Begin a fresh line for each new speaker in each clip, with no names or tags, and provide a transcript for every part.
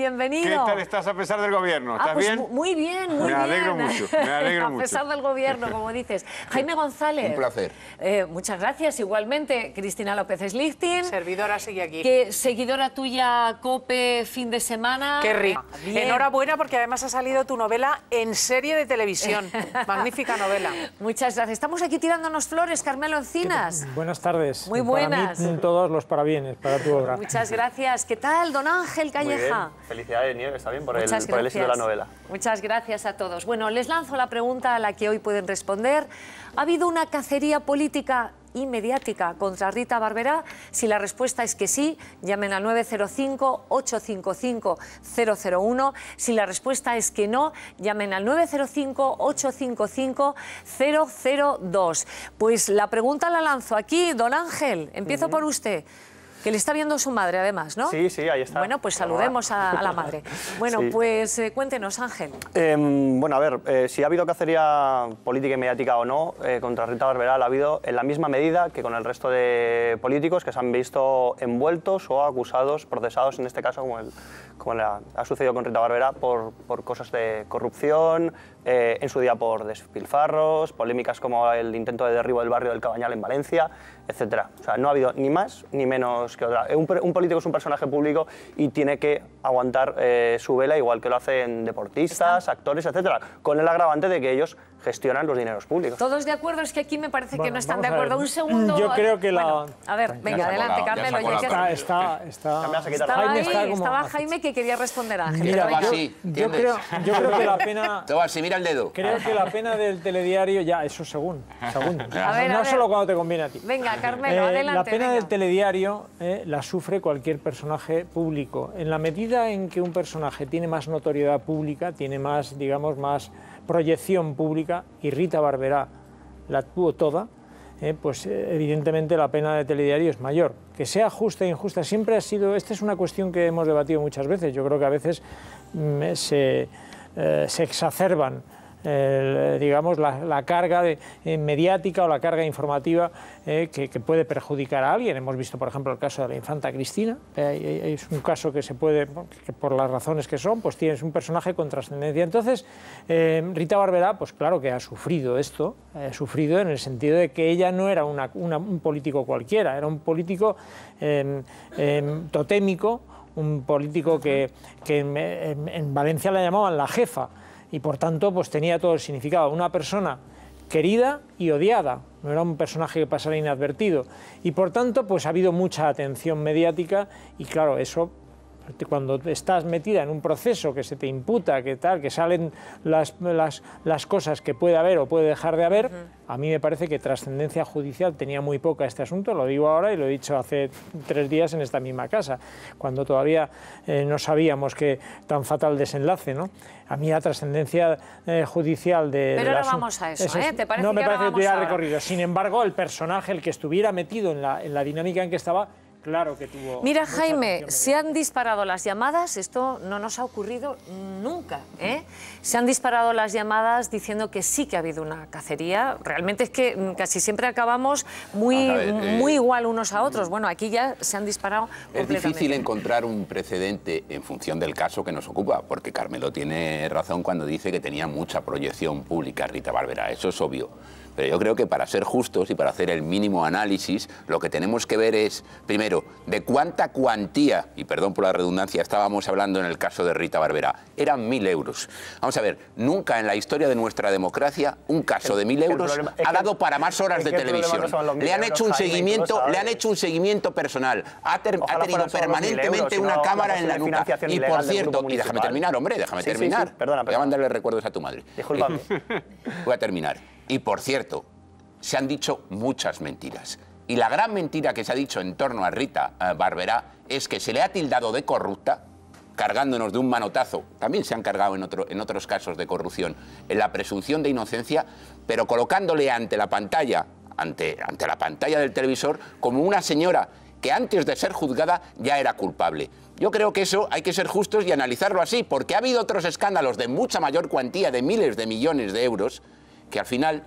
bienvenido.
¿Qué tal estás a pesar del gobierno? ¿Estás
pues
bien?
Muy bien, muy bien.
Me alegro mucho, me alegro mucho.
A pesar del gobierno, como dices. Jaime González.
Un placer.
Muchas gracias. Igualmente, Cristina López-Slichting.
Servidora sigue aquí.
Que seguidora tuya, COPE, fin de semana.
Qué rico.
Bien.
Enhorabuena porque además ha salido tu novela en serie de televisión. Magnífica novela.
Muchas gracias. Estamos aquí tirándonos flores, Carmelo Encinas.
Buenas tardes.
Muy buenas.
Para mí, todos los parabienes para tu obra.
Muchas gracias. ¿Qué tal, don Ángel Calleja?
Muy bien. Felicidades, Nieves, también por el éxito de la novela.
Muchas gracias a todos. Bueno, les lanzo la pregunta a la que hoy pueden responder. ¿Ha habido una cacería política y mediática contra Rita Barberá? Si la respuesta es que sí, llamen al 905-855-001. Si la respuesta es que no, llamen al 905-855-002. Pues la pregunta la lanzo aquí, don Ángel. Empiezo por usted. Que le está viendo su madre, además, ¿no?
Sí, sí, ahí está.
Bueno, pues saludemos a la madre. Bueno,
sí.
Pues cuéntenos, Ángel.
Bueno, a ver, si ha habido cacería política y mediática o no contra Rita Barberá, la ha habido en la misma medida que con el resto de políticos que se han visto envueltos o acusados, procesados, en este caso, como ha sucedido con Rita Barberá, por cosas de corrupción, en su día por despilfarros, polémicas como el intento de derribo del barrio del Cabañal en Valencia, etc. O sea, no ha habido ni más ni menos que otra. Un político es un personaje público y tiene que aguantar su vela igual que lo hacen deportistas, actores, etc. Con el agravante de que ellos gestionan los dineros públicos.
¿Todos de acuerdo? Es que aquí me parece que no están de
vamos a
acuerdo.
ver.
Un segundo.
Yo creo que
bueno, a ver, venga, adelante, Carmelo.
Estaba
Jaime,
como...
estaba Jaime que quería responder a Ángel.
Mira,
así,
yo creo que la pena...
Todo así, mira el dedo.
Creo que la pena del telediario, ya, eso según.
A ver,
no solo cuando te conviene a ti.
Venga, Carmelo, adelante.
La pena
venga.
del telediario la sufre cualquier personaje público. En la medida en que un personaje tiene más notoriedad pública, tiene más, digamos, más proyección pública, y Rita Barberá la tuvo toda, pues evidentemente la pena de telediario es mayor. Que sea justa e injusta siempre ha sido... Esta es una cuestión que hemos debatido muchas veces. Yo creo que a veces se exacerban digamos, la carga mediática o la carga informativa que puede perjudicar a alguien. Hemos visto, por ejemplo, el caso de la infanta Cristina. Es un caso que se puede, que por las razones que son, pues tienes un personaje con trascendencia. Entonces, Rita Barberá, pues claro que ha sufrido esto, ha sufrido en el sentido de que ella no era un político cualquiera, era un político totémico, un político que en Valencia la llamaban la jefa, y por tanto pues tenía todo el significado. Una persona querida y odiada, no era un personaje que pasara inadvertido, y por tanto pues ha habido mucha atención mediática, y claro, eso cuando estás metida en un proceso que se te imputa, que tal, que salen las cosas que puede haber o puede dejar de haber, a mí me parece que trascendencia judicial tenía muy poca este asunto. Lo digo ahora y lo he dicho hace 3 días en esta misma casa, cuando todavía no sabíamos que tan fatal desenlace, ¿no? A mí la trascendencia judicial de...
Pero ahora vamos a eso, ¿te parece?
No me
que
parece que tuviera recorrido.
ahora?
Sin embargo, el personaje, el que estuviera metido en la dinámica en que estaba, claro que tuvo...
Mira, Jaime, se han disparado las llamadas, esto no nos ha ocurrido nunca, ¿eh? Se han disparado las llamadas diciendo que sí que ha habido una cacería. Realmente es que casi siempre acabamos muy igual unos a otros. Bueno, aquí ya se han disparado completamente.
Es difícil encontrar un precedente en función del caso que nos ocupa, porque Carmelo tiene razón cuando dice que tenía mucha proyección pública Rita Barberá, eso es obvio. Pero yo creo que para ser justos y para hacer el mínimo análisis, lo que tenemos que ver es, primero, de cuánta cuantía, y perdón por la redundancia, estábamos hablando en el caso de Rita Barberá. Eran 1.000 euros. Vamos a ver, nunca en la historia de nuestra democracia un caso de 1.000 euros ha dado para más horas de televisión. Le han hecho un seguimiento personal. Ha tenido permanentemente una cámara en la nuca. Y por cierto, y déjame terminar, hombre, déjame terminar.
Sí, perdona.
Voy a mandarle recuerdos a tu madre.
Discúlpame.
Voy a terminar. Y por cierto, se han dicho muchas mentiras. Y la gran mentira que se ha dicho en torno a Rita Barberá es que se le ha tildado de corrupta, cargándonos de un manotazo, también se han cargado en otros casos de corrupción, en la presunción de inocencia, pero colocándole ante la pantalla del televisor como una señora que antes de ser juzgada ya era culpable. Yo creo que eso hay que ser justos y analizarlo así, porque ha habido otros escándalos de mucha mayor cuantía, de miles de millones de euros, que al final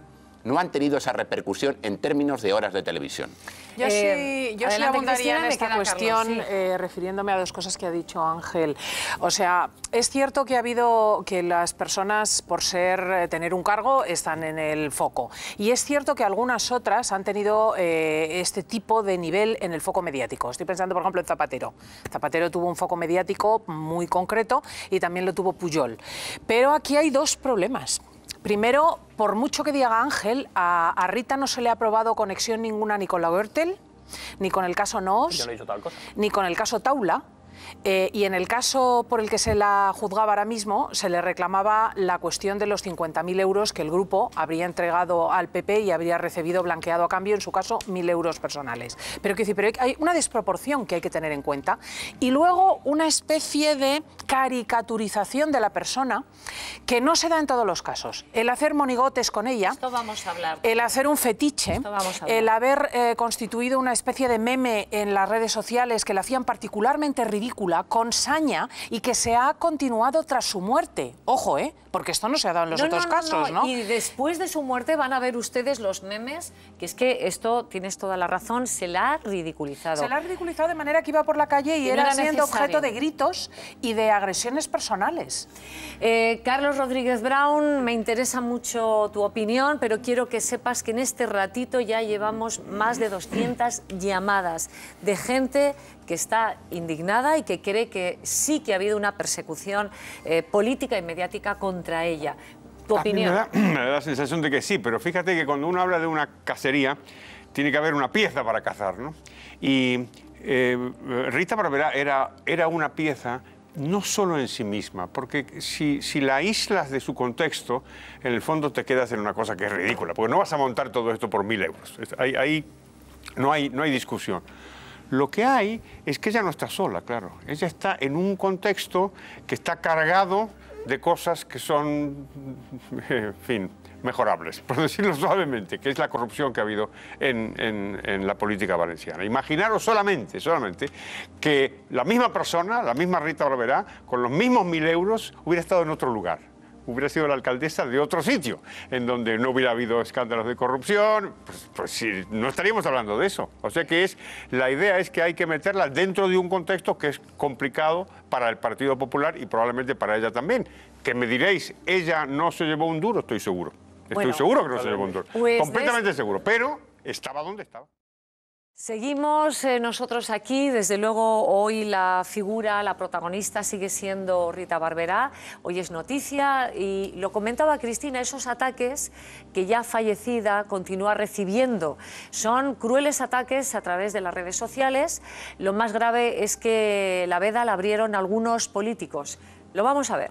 no han tenido esa repercusión en términos de horas de televisión.
Yo sí abundaría en esta cuestión,
Carlos,
refiriéndome a dos cosas que ha dicho Ángel. O sea, es cierto que ha habido que las personas, por tener un cargo, están en el foco. Y es cierto que algunas otras han tenido este tipo de nivel en el foco mediático. Estoy pensando, por ejemplo, en Zapatero. Zapatero tuvo un foco mediático muy concreto y también lo tuvo Pujol. Pero aquí hay dos problemas. Primero, por mucho que diga Ángel, a Rita no se le ha aprobado conexión ninguna ni con la Gürtel, ni con el caso Noos,
Yo no he dicho tal cosa.
ni con el caso Taula. Y en el caso por el que se la juzgaba ahora mismo, se le reclamaba la cuestión de los 50.000 euros que el grupo habría entregado al PP y habría recibido blanqueado a cambio, en su caso, 1.000 euros personales. Pero hay una desproporción que hay que tener en cuenta y luego una especie de caricaturización de la persona que no se da en todos los casos. El hacer monigotes con ella,
Esto vamos a hablar.
el hacer un fetiche,
Esto vamos a hablar.
el haber constituido una especie de meme en las redes sociales que la hacían particularmente ridícula, con saña, y que se ha continuado tras su muerte. Ojo, porque esto no se ha dado en los otros casos, ¿no?
Y después de su muerte van a ver ustedes los memes, que es que esto, tienes toda la razón, se la ha ridiculizado.
Se la ha ridiculizado de manera que iba por la calle y
no
era
era
siendo
necesario.
objeto de gritos y de agresiones personales.
Carlos Rodríguez Brown, me interesa mucho tu opinión, pero quiero que sepas que en este ratito ya llevamos más de 200 llamadas de gente que está indignada y que cree que sí que ha habido una persecución política y mediática contra ella. ¿Tu opinión?
Me da la sensación de que sí, pero fíjate que cuando uno habla de una cacería, tiene que haber una pieza para cazar, ¿no? Y Rita Barberá era una pieza no solo en sí misma, porque si la aíslas de su contexto, en el fondo te quedas en una cosa que es ridícula, porque no vas a montar todo esto por 1.000 euros. Ahí no hay discusión. Lo que hay es que ella no está sola, claro. Ella está en un contexto que está cargado de cosas que son, en fin, mejorables, por decirlo suavemente, que es la corrupción que ha habido en la política valenciana. Imaginaros solamente que la misma persona, la misma Rita Barberá, con los mismos 1.000 euros, hubiera estado en otro lugar. Hubiera sido la alcaldesa de otro sitio, en donde no hubiera habido escándalos de corrupción, pues sí, no estaríamos hablando de eso. O sea que la idea es que hay que meterla dentro de un contexto que es complicado para el Partido Popular y probablemente para ella también. Que me diréis, ella no se llevó un duro, estoy seguro. Estoy seguro que no se llevó un duro.
Pues
completamente seguro, pero estaba donde estaba.
Seguimos nosotros aquí, desde luego hoy la figura, la protagonista sigue siendo Rita Barberá, hoy es noticia y lo comentaba Cristina, esos ataques que ya fallecida continúa recibiendo son crueles ataques a través de las redes sociales, lo más grave es que la veda la abrieron algunos políticos, lo vamos a ver.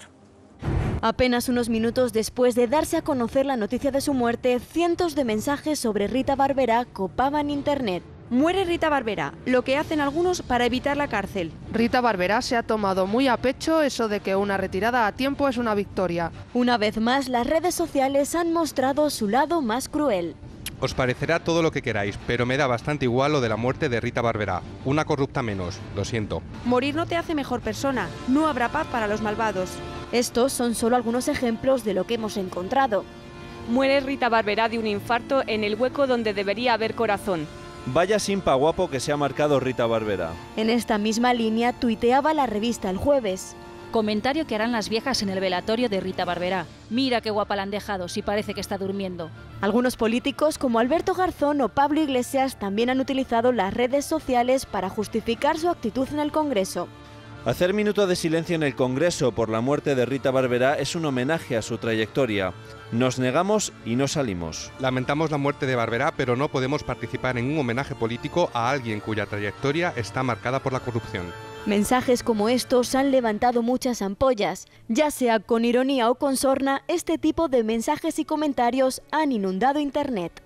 Apenas unos minutos después de darse a conocer la noticia de su muerte, cientos de mensajes sobre Rita Barberá copaban Internet.
Muere Rita Barberá, lo que hacen algunos para evitar la cárcel.
Rita Barberá se ha tomado muy a pecho eso de que una retirada a tiempo es una victoria.
Una vez más, las redes sociales han mostrado su lado más cruel.
Os parecerá todo lo que queráis, pero me da bastante igual lo de la muerte de Rita Barberá. Una corrupta menos, lo siento.
Morir no te hace mejor persona, no habrá paz para los malvados.
Estos son solo algunos ejemplos de lo que hemos encontrado.
Muere Rita Barberá de un infarto en el hueco donde debería haber corazón.
Vaya simpa guapo que se ha marcado Rita Barberá.
En esta misma línea tuiteaba la revista El Jueves.
Comentario que harán las viejas en el velatorio de Rita Barberá. Mira qué guapa la han dejado, si parece que está durmiendo.
Algunos políticos como Alberto Garzón o Pablo Iglesias también han utilizado las redes sociales para justificar su actitud en el Congreso.
Hacer minuto de silencio en el Congreso por la muerte de Rita Barberá es un homenaje a su trayectoria. Nos negamos y no salimos.
Lamentamos la muerte de Barberá, pero no podemos participar en un homenaje político a alguien cuya trayectoria está marcada por la corrupción.
Mensajes como estos han levantado muchas ampollas. Ya sea con ironía o con sorna, este tipo de mensajes y comentarios han inundado Internet.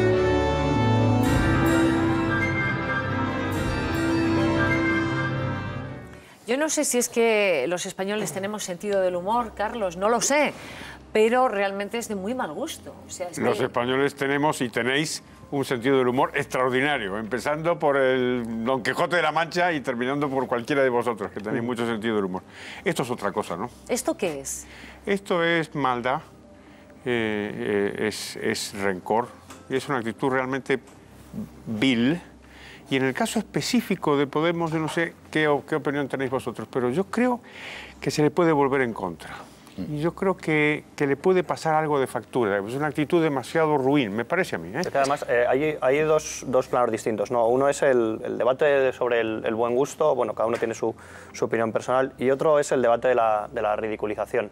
Yo no sé si es que los españoles tenemos sentido del humor, Carlos, no lo sé, pero realmente es de muy mal gusto. O sea, es
Los
que...
españoles tenemos y tenéis un sentido del humor extraordinario, empezando por el Don Quijote de la Mancha y terminando por cualquiera de vosotros, que tenéis mucho sentido del humor. Esto es otra cosa, ¿no?
¿Esto qué es?
Esto es maldad, es rencor y es una actitud realmente vil. Y en el caso específico de Podemos, yo no sé qué opinión tenéis vosotros, pero yo creo que se le puede volver en contra. Y yo creo que le puede pasar algo de factura. Es una actitud demasiado ruin, me parece a mí.
Es que además, hay dos planos distintos, ¿no? Uno es el debate sobre el buen gusto, bueno, cada uno tiene su opinión personal, y otro es el debate de la ridiculización.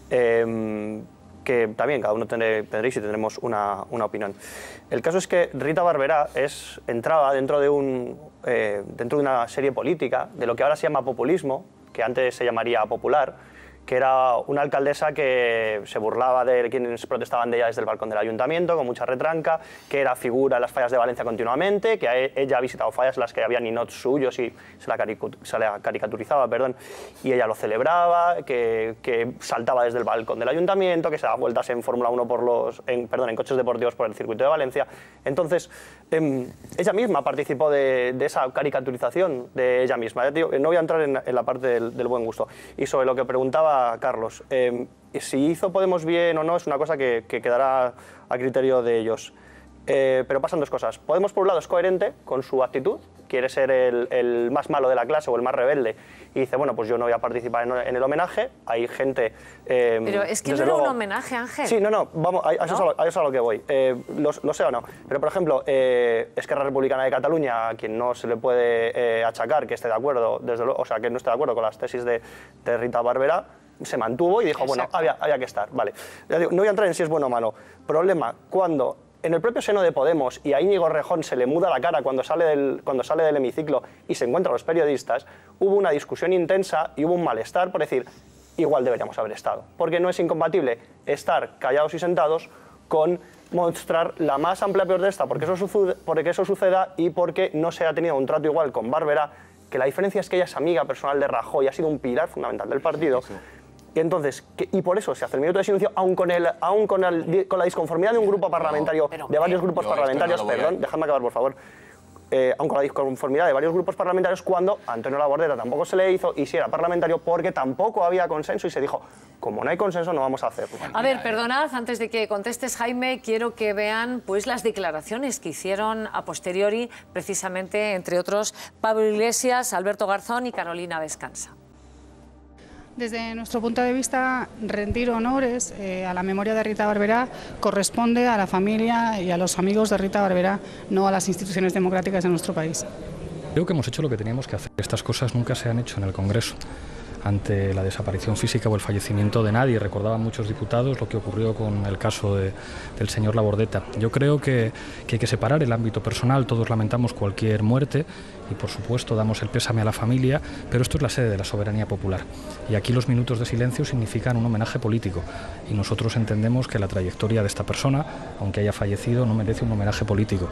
Que también cada uno tendréis y tendremos una opinión. El caso es que Rita Barberá entraba dentro de una serie política, de lo que ahora se llama populismo, que antes se llamaría popular, que era una alcaldesa que se burlaba de quienes protestaban de ella desde el balcón del ayuntamiento, con mucha retranca, que era figura en las fallas de Valencia continuamente, que ella ha visitado fallas en las que había ninots suyos y se la caricaturizaba, perdón, y ella lo celebraba, que saltaba desde el balcón del ayuntamiento, que se daba vueltas en Fórmula 1 en coches deportivos por el circuito de Valencia. Entonces, ella misma participó de esa caricaturización de ella misma. No voy a entrar en la parte del buen gusto. Y sobre lo que preguntaba Carlos, si hizo Podemos bien o no es una cosa que quedará a criterio de ellos. Pero pasan dos cosas. Podemos, por un lado, es coherente con su actitud, quiere ser el más malo de la clase o el más rebelde, y dice, bueno, pues yo no voy a participar en el homenaje. Hay gente...
pero es que no era un homenaje, Ángel.
Sí, no, vamos, a eso es a lo que voy. Lo sé o no. Pero, por ejemplo, Esquerra Republicana de Cataluña, a quien no se le puede achacar que esté de acuerdo, o sea, que no esté de acuerdo con las tesis de Rita Barberá, se mantuvo y dijo, bueno, había que estar. Vale. Ya digo, no voy a entrar en si es bueno o malo. Problema, cuando en el propio seno de Podemos y a Íñigo Errejón se le muda la cara cuando sale del hemiciclo y se encuentra a los periodistas, hubo una discusión intensa y hubo un malestar por decir, igual deberíamos haber estado. Porque no es incompatible estar callados y sentados con mostrar la más amplia protesta porque eso suceda y porque no se ha tenido un trato igual con Barberá, que la diferencia es que ella es amiga personal de Rajoy, ha sido un pilar fundamental del partido. Sí. Y entonces, y por eso se hace el minuto de silencio, aun con la disconformidad de un grupo parlamentario, de varios grupos parlamentarios, perdón, dejadme acabar, por favor, aun con la disconformidad de varios grupos parlamentarios, cuando a Antonio Labordeta tampoco se le hizo, y si era parlamentario, porque tampoco había consenso, y se dijo, como no hay consenso, no vamos a hacerlo.
A ver, perdonad, antes de que contestes, Jaime, quiero que vean pues las declaraciones que hicieron a posteriori, precisamente, entre otros, Pablo Iglesias, Alberto Garzón y Carolina Descansa.
Desde nuestro punto de vista, rendir honores a la memoria de Rita Barberá corresponde a la familia y a los amigos de Rita Barberá, no a las instituciones democráticas de nuestro país.
Creo que hemos hecho lo que teníamos que hacer. Estas cosas nunca se han hecho en el Congreso. Ante la desaparición física o el fallecimiento de nadie, recordaban muchos diputados lo que ocurrió con el caso del señor Labordeta. Yo creo que hay que separar el ámbito personal, todos lamentamos cualquier muerte y por supuesto damos el pésame a la familia, pero esto es la sede de la soberanía popular y aquí los minutos de silencio significan un homenaje político y nosotros entendemos que la trayectoria de esta persona, aunque haya fallecido, no merece un homenaje político.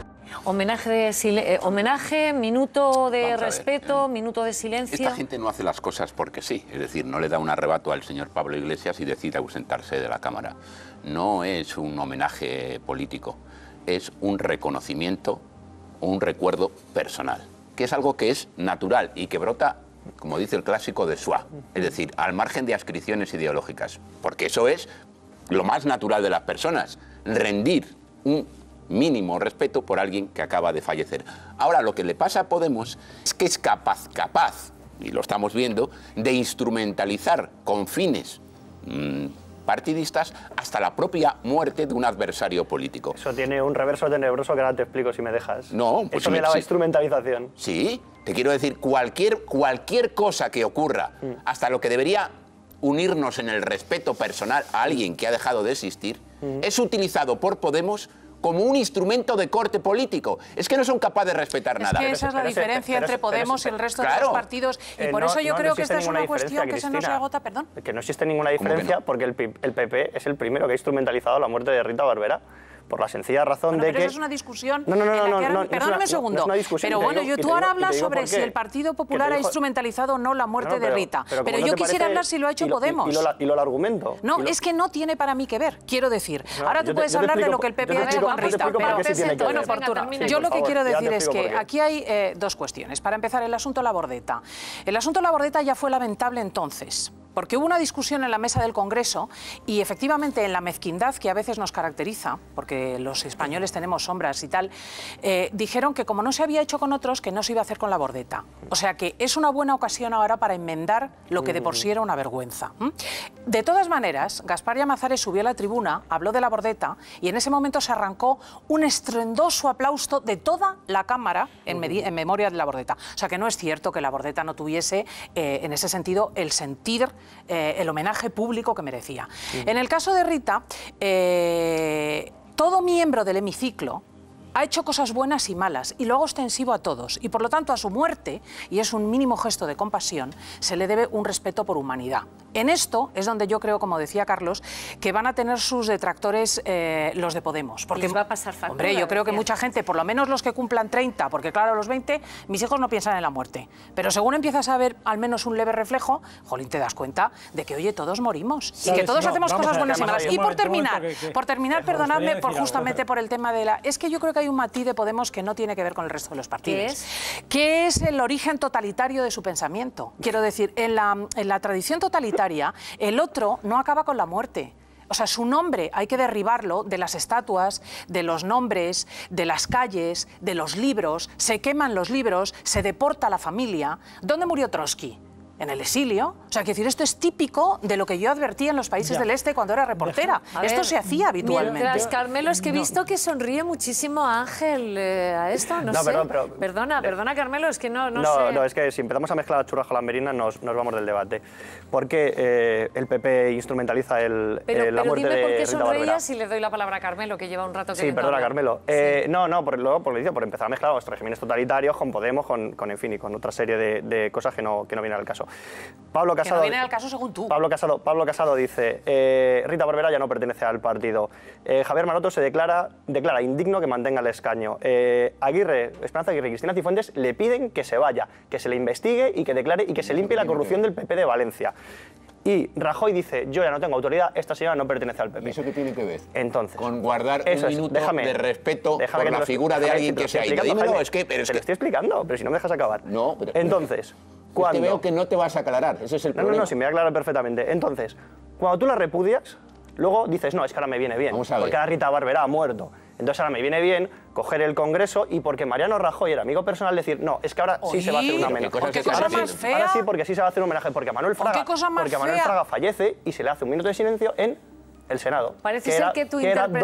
Homenaje, minuto de respeto, minuto de silencio.
Esta gente no hace las cosas porque sí, es decir, no le da un arrebato al señor Pablo Iglesias y decide ausentarse de la Cámara. No es un homenaje político, es un reconocimiento o un recuerdo personal, que es algo que es natural y que brota, como dice el clásico, de soi, es decir, al margen de adscripciones ideológicas, porque eso es lo más natural de las personas, rendir un mínimo respeto por alguien que acaba de fallecer. Ahora, lo que le pasa a Podemos es que es capaz, y lo estamos viendo, de instrumentalizar con fines partidistas hasta la propia muerte de un adversario político.
Eso tiene un reverso tenebroso que ahora te explico si me dejas.
No, pues
eso me la instrumentalización.
Sí, te quiero decir, cualquier cosa que ocurra, hasta lo que debería unirnos en el respeto personal a alguien que ha dejado de existir, es utilizado por Podemos como un instrumento de corte político. Es que no son capaces de respetar nada.
Es que esa es la diferencia entre Podemos y el resto de los partidos. Y por eso yo creo que esta es una cuestión que se nos agota, perdón.
Que no existe ninguna diferencia porque el PP es el primero que ha instrumentalizado la muerte de Rita Barberá. Por la sencilla razón de que...
Pero eso es una discusión...
No,
perdóname un segundo. Pero bueno, tú ahora hablas sobre si el Partido Popular ha instrumentalizado o no la muerte de Rita. Pero yo quisiera hablar si lo ha hecho Podemos.
Y lo argumento.
No, es que no tiene para mí que ver, quiero decir. Ahora tú puedes hablar de lo que el PP ha hecho con Rita. Bueno, Fortuna, yo lo que quiero decir es que aquí hay dos cuestiones. Para empezar, el asunto Labordeta. El asunto Labordeta ya fue lamentable entonces. porque hubo una discusión en la mesa del Congreso y efectivamente en la mezquindad que a veces nos caracteriza, porque los españoles tenemos sombras y tal, dijeron que como no se había hecho con otros, que no se iba a hacer con la Bordeta. O sea que es una buena ocasión ahora para enmendar lo que de por sí era una vergüenza. De todas maneras, Gaspar Llamazares subió a la tribuna, habló de la Bordeta y en ese momento se arrancó un estruendoso aplauso de toda la Cámara en memoria de la Bordeta. O sea que no es cierto que la Bordeta no tuviese, en ese sentido, el sentir, el homenaje público que merecía. En el caso de Rita, todo miembro del hemiciclo ha hecho cosas buenas y malas, y lo hago extensivo a todos, y por lo tanto a su muerte, y es un mínimo gesto de compasión, se le debe un respeto por humanidad. En esto es donde yo creo, como decía Carlos, que van a tener sus detractores los de Podemos. Porque
les va a pasar factura,
hombre, yo creo que
decía.
mucha gente, por lo menos los que cumplan 30, porque claro, a los 20, mis hijos no piensan en la muerte, pero según empiezas a ver al menos un leve reflejo, jolín, te das cuenta de que, oye, todos morimos, y que todos hacemos cosas buenas y malas. Y por terminar, perdonadme, justamente por el tema de la... Es que yo creo que hay un matiz de Podemos que no tiene que ver con el resto de los partidos. ¿Qué es el origen totalitario de su pensamiento? Quiero decir, en la tradición totalitaria, el otro no acaba con la muerte. O sea, su nombre hay que derribarlo de las estatuas, de los nombres, de las calles, de los libros. Se queman los libros, se deporta a la familia. ¿Dónde murió Trotsky? En el exilio. O sea, quiero decir, esto es típico de lo que yo advertía en los países del este cuando era reportera. Esto se hacía habitualmente.
Mientras, Carmelo, es que he visto que sonríe muchísimo Ángel a esto, no sé. Perdona, Carmelo, es que no sé.
No, es que si empezamos a mezclar churras con la merinas nos vamos del debate. Porque el PP instrumentaliza la muerte de Rita Barbera. Pero dime por qué sonreías
y le doy la palabra a Carmelo, que lleva un rato que
sí, perdona, Carmelo. Por empezar a mezclar los regímenes totalitarios con Podemos, en fin, y con otra serie de cosas que no vienen al caso. Pablo Casado,
que no viene al caso según tú.
Pablo Casado dice, Rita Barbera ya no pertenece al partido. Javier Maroto se declara indigno que mantenga el escaño. Esperanza Aguirre y Cristina Cifuentes le piden que se vaya, que se le investigue y que declare y que se limpie la corrupción del PP de Valencia. Y Rajoy dice, yo ya no tengo autoridad, esta señora no pertenece al PP.
¿Y eso qué tiene que ver?
Entonces,
con guardar un minuto de respeto por la figura de alguien que se ha ido. Dímelo, es que...
Te lo estoy explicando, pero si no me dejas acabar.
No, pero...
Entonces...
Es que veo que no te vas a aclarar, ese es el problema.
No, sí, me voy a aclarar perfectamente. Entonces, cuando tú la repudias, luego dices, no, es que ahora me viene bien, porque ahora Rita Barbera ha muerto. Entonces ahora me viene bien coger el Congreso y porque Mariano Rajoy era amigo personal decir, no, es que ahora sí se va a hacer un homenaje. Ahora sí, porque sí se va a hacer un homenaje, porque a Manuel Fraga fallece y se le hace un minuto de silencio en el Senado.
Parece ser que tu interpretación...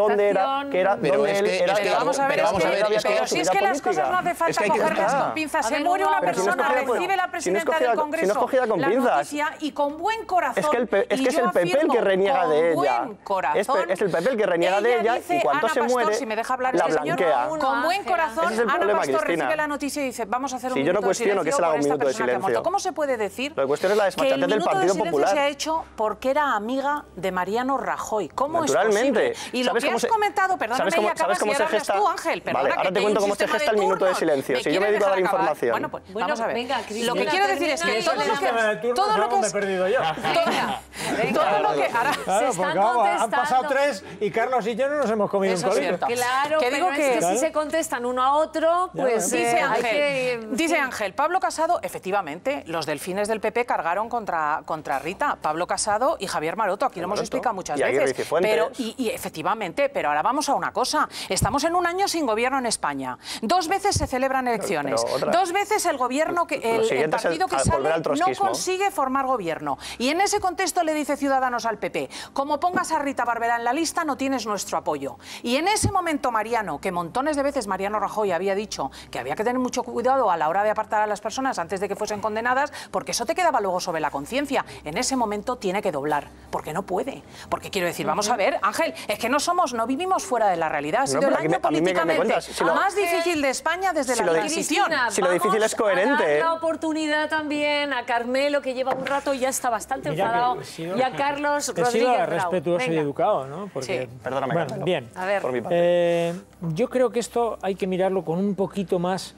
Vamos a ver, pero si es que las cosas no hace falta cogerlas con pinzas. Se muere una persona, recibe la presidenta del Congreso la noticia y con buen corazón.
Es que es el PP el que reniega de ella. Es el PP el que reniega de ella y cuando se muere la blanquea.
Con buen corazón, Ana Pastor recibe la noticia y dice, vamos a hacer un minuto de silencio por esta persona que ha muerto. ¿Cómo se puede decir que el minuto de silencio se ha hecho porque era amiga de Mariano Rajoy? ¿Cómo es posible? Y lo que has comentado, perdóname, y acabas y ahora hablas tú, Ángel.
Vale, ahora te cuento cómo se gesta el minuto de silencio. Si yo me dedico a dar información.
Bueno, pues vamos a ver. Lo que quiero decir es que todo lo que
me he perdido yo.
Todo lo que ahora
se están contestando. Han pasado 3 y Carlos y yo no nos hemos comido un colito.
Claro, pero es que si se contestan uno a otro, pues
dice Ángel, Pablo Casado, efectivamente, los delfines del PP cargaron contra Rita, Pablo Casado y Javier Maroto, aquí lo hemos explicado muchas veces. Pero, y efectivamente, pero ahora vamos a una cosa. Estamos en un año sin gobierno en España. 2 veces se celebran elecciones. 2 veces el gobierno, el partido que sale no consigue formar gobierno. Y en ese contexto le dice Ciudadanos al PP, como pongas a Rita Barbera en la lista, no tienes nuestro apoyo. Y en ese momento Mariano, que montones de veces Mariano Rajoy había dicho que había que tener mucho cuidado a la hora de apartar a las personas antes de que fuesen condenadas, porque eso te quedaba luego sobre la conciencia. En ese momento tiene que doblar, porque no puede. Porque quiero decir, vamos a ver, Ángel, es que no vivimos fuera de la realidad. Ha sido el año políticamente más difícil de España desde la transición.
Si lo difícil es coherente.
A dar la oportunidad también a Carmelo, que lleva un rato y ya está bastante enfadado, y a Carlos Rodríguez
respetuoso y educado, ¿no? Porque,
sí. Perdóname,
bueno, bien.
A ver.
Yo creo que esto hay que mirarlo con un poquito más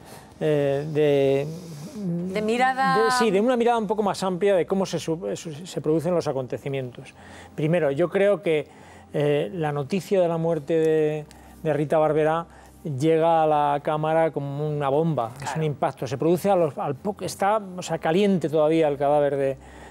de
mirada...
de una mirada un poco más amplia de cómo se producen los acontecimientos. Primero, yo creo que la noticia de la muerte de Rita Barbera llega a la Cámara como una bomba, es un impacto, se produce al poco, está caliente todavía el cadáver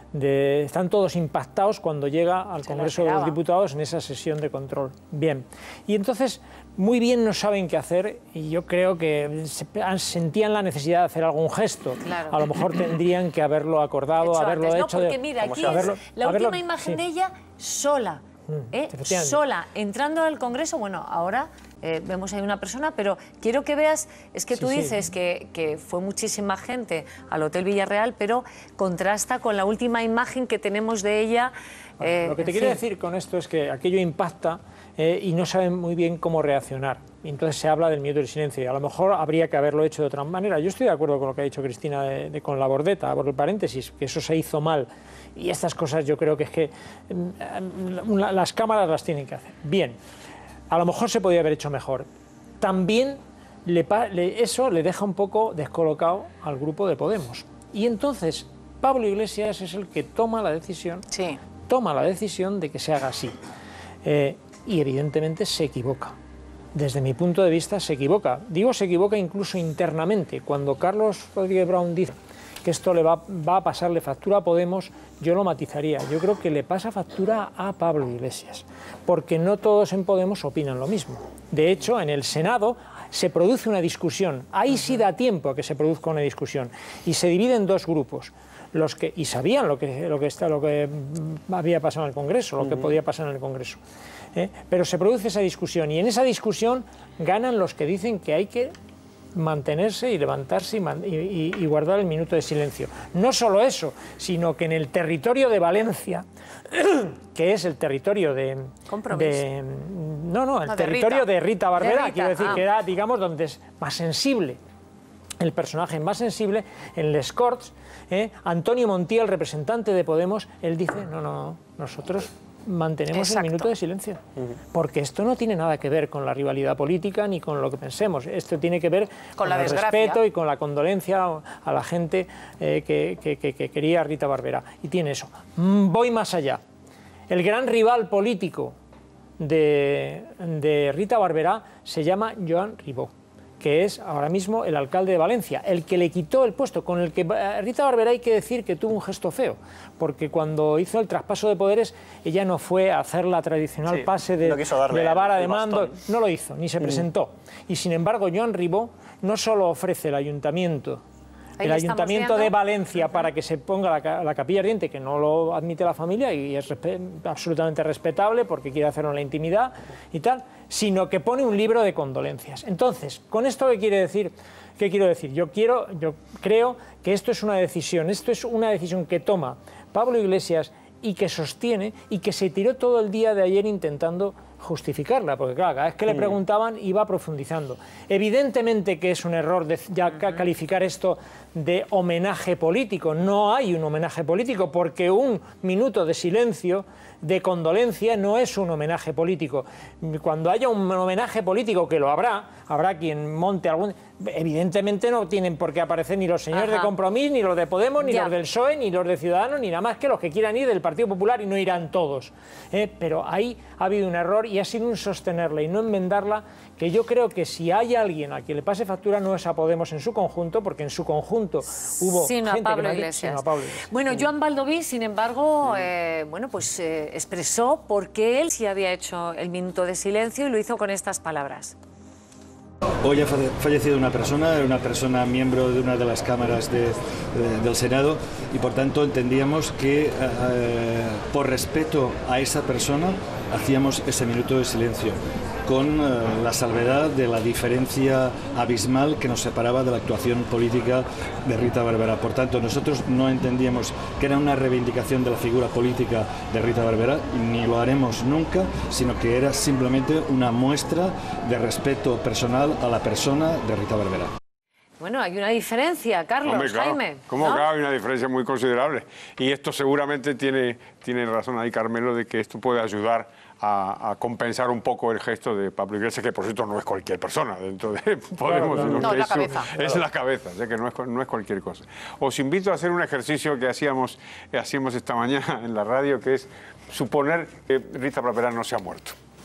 están todos impactados cuando llega al Congreso de los Diputados en esa sesión de control. Bien, y entonces muy bien no saben qué hacer y yo creo que sentían la necesidad de hacer algún gesto. Claro. A lo mejor tendrían que haberlo acordado, haberlo hecho.
No, porque mira, aquí es la última imagen de ella sola. Sola, entrando al Congreso. Bueno, ahora vemos ahí una persona, pero quiero que veas, es que tú dices que fue muchísima gente al Hotel Villarreal, pero contrasta con la última imagen que tenemos de ella.
Lo que te quiero decir con esto es que aquello impacta y no saben muy bien cómo reaccionar. Y entonces se habla del minuto del silencio y a lo mejor habría que haberlo hecho de otra manera. Yo estoy de acuerdo con lo que ha dicho Cristina con Labordeta, por el paréntesis, que eso se hizo mal. Y estas cosas yo creo que es que las cámaras las tienen que hacer. Bien, a lo mejor se podía haber hecho mejor. También eso le deja un poco descolocado al grupo de Podemos. Y entonces Pablo Iglesias es el que toma la decisión, de que se haga así. Y evidentemente se equivoca. Desde mi punto de vista se equivoca. Digo se equivoca incluso internamente. Cuando Carlos Rodríguez Brown dice que esto le va a pasarle factura a Podemos, yo lo matizaría. Yo creo que le pasa factura a Pablo Iglesias, porque no todos en Podemos opinan lo mismo. De hecho, en el Senado se produce una discusión. Ahí sí da tiempo a que se produzca una discusión. Y se divide en dos grupos. Y sabían lo que había pasado en el Congreso, lo que podía pasar en el Congreso. Pero se produce esa discusión y en esa discusión ganan los que dicen que hay que mantenerse y levantarse y guardar el minuto de silencio. No solo eso, sino que en el territorio de Valencia, que es el territorio el territorio de Rita Barberá, quiero decir que era, digamos, donde es más sensible, el personaje más sensible, en Les Corts, Antonio Montiel, representante de Podemos, él dice, no, nosotros mantenemos el minuto de silencio, porque esto no tiene nada que ver con la rivalidad política ni con lo que pensemos, esto tiene que ver con el respeto y con la condolencia a la gente que quería a Rita Barberá, y tiene eso. Voy más allá. El gran rival político de Rita Barberá se llama Joan Ribó, que es ahora mismo el alcalde de Valencia, el que le quitó el puesto, con el que Rita Barberá hay que decir que tuvo un gesto feo, porque cuando hizo el traspaso de poderes, ella no fue a hacer la tradicional pase de la vara de mando, no lo hizo, ni se presentó. Y sin embargo, Joan Ribó no solo ofrece el ayuntamiento de Valencia para que se ponga la capilla ardiente, que no lo admite la familia y es absolutamente respetable porque quiere hacerlo en la intimidad y tal, sino que pone un libro de condolencias. Entonces, ¿con esto qué quiero decir? Yo creo que esto es una decisión que toma Pablo Iglesias y que sostiene y que se tiró todo el día de ayer intentando justificarla, porque claro, cada vez que le preguntaban iba profundizando. Evidentemente que es un error calificar esto de homenaje político. No hay un homenaje político, porque un minuto de silencio, de condolencia, no es un homenaje político. Cuando haya un homenaje político, que lo habrá quien monte algún... Evidentemente no tienen por qué aparecer ni los señores de Compromís, ni los de Podemos, ni los del PSOE, ni los de Ciudadanos, ni nada más que los que quieran ir del Partido Popular, y no irán todos. Pero ahí ha habido un error y ha sido un sostenerla y no enmendarla, que yo creo que si hay alguien a quien le pase factura no es a Podemos en su conjunto, porque en su conjunto hubo
sino
gente
a Pablo Iglesias. Bueno, Joan Baldoví, sin embargo, expresó por qué él sí había hecho el minuto de silencio y lo hizo con estas palabras.
Hoy ha fallecido una persona miembro de una de las cámaras del Senado, y por tanto entendíamos que por respeto a esa persona hacíamos ese minuto de silencio, con la salvedad de la diferencia abismal que nos separaba de la actuación política de Rita Barberá. Por tanto, nosotros no entendíamos que era una reivindicación de la figura política de Rita Barberá, ni lo haremos nunca, sino que era simplemente una muestra de respeto personal a la persona de Rita Barberá.
Bueno, hay una diferencia, Carlos.
Hombre, claro.
Jaime.
¿Cómo?
¿No?
Claro, hay una diferencia muy considerable. Y esto seguramente tiene razón ahí Carmelo, de que esto puede ayudar a compensar un poco el gesto de Pablo Iglesias, que por cierto no es cualquier persona dentro de Podemos, sino que es la cabeza, o sea que no es cualquier cosa. Os invito a hacer un ejercicio que hacíamos esta mañana en la radio, que es suponer que Rita Barberá no se ha muerto.